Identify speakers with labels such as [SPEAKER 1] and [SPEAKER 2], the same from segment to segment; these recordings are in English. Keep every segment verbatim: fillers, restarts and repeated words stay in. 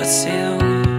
[SPEAKER 1] but still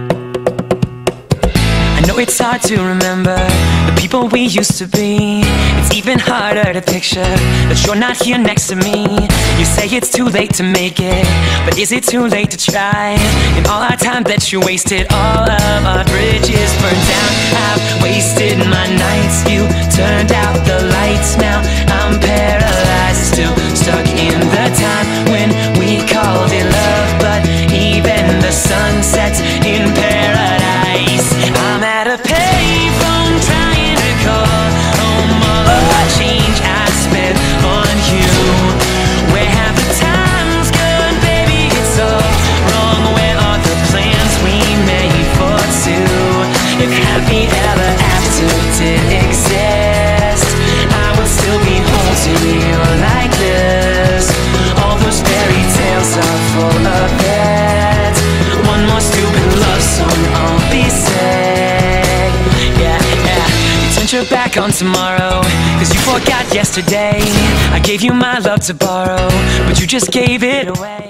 [SPEAKER 1] I know it's hard to remember the people we used to be. It's even harder to picture that you're not here next to me. You say it's too late to make it, but is it too late to try? In all our time that you wasted, all of our bridges burned down. I've wasted my nights, you turned out the lights. Now I'm paralyzed, still stuck in the time when we called it love. But even the sun sets in paradise. I'm at a payphone trying to call home all of the change I spent on you. Where have the times gone, baby? It's all wrong. Where are the plans we made for two? If happy ever after did exist, I would still be home to you like this. All those fairy tales are full of it. One more stupid love song, I'll be sick. Yeah, yeah. You turned your back on tomorrow, cause you forgot yesterday. I gave you my love to borrow, but you just gave it away.